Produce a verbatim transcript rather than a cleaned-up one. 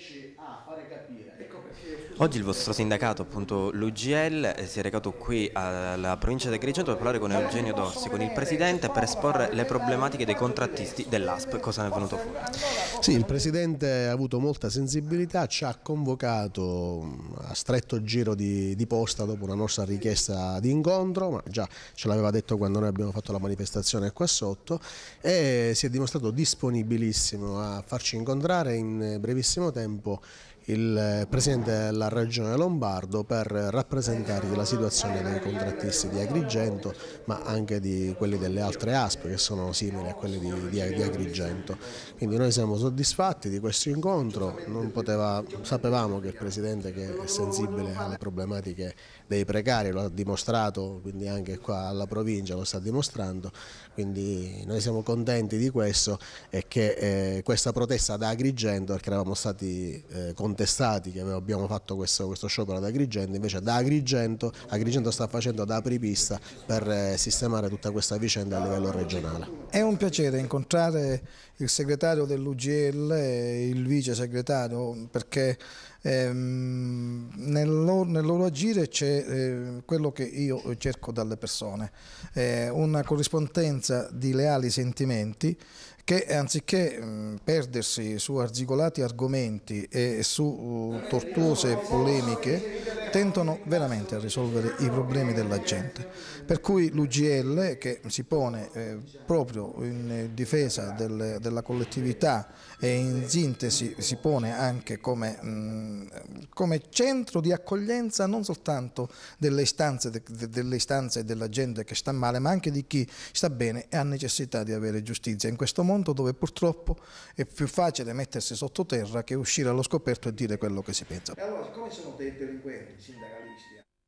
riesci a fare capire. Ecco perché... Oggi il vostro sindacato, appunto l'U G L, si è recato qui alla provincia di Agrigento per parlare con Eugenio Dorsi, con il presidente, per esporre le problematiche dei contrattisti dell'A S P. Cosa ne è venuto fuori? Sì, il presidente ha avuto molta sensibilità, ci ha convocato a stretto giro di, di posta dopo una nostra richiesta di incontro, ma già ce l'aveva detto quando noi abbiamo fatto la manifestazione qua sotto, e si è dimostrato disponibilissimo a farci incontrare in brevissimo tempo il presidente della regione Lombardo per rappresentare la situazione dei contrattisti di Agrigento, ma anche di quelli delle altre A S P che sono simili a quelli di, di, di Agrigento. Quindi noi siamo soddisfatti di questo incontro, non poteva, sapevamo che il presidente, che è sensibile alle problematiche dei precari, lo ha dimostrato, quindi anche qua alla provincia lo sta dimostrando, quindi noi siamo contenti di questo e che eh, questa protesta da Agrigento, perché eravamo stati eh, contestati che abbiamo fatto questo, questo sciopero ad Agrigento, invece da Agrigento, Agrigento sta facendo da apripista per eh, sistemare tutta questa vicenda a livello regionale. È un piacere incontrare il segretario dell'U G L e il vice segretario, perché ehm, nel, loro, nel loro agire c'è eh, quello che io cerco dalle persone, eh, una corrispondenza di leali sentimenti che anziché mh, perdersi su arzigolati argomenti e su uh, tortuose polemiche tentano veramente a risolvere i problemi della gente. Per cui l'U G L, che si pone eh, proprio in difesa del, della collettività e in sintesi si pone anche come, mh, come centro di accoglienza non soltanto delle istanze, de, delle istanze della gente che sta male, ma anche di chi sta bene e ha necessità di avere giustizia in questo mondo dove purtroppo è più facile mettersi sottoterra che uscire allo scoperto e dire quello che si pensa. E allora, siccome sono dei delinquenti sindacalisti,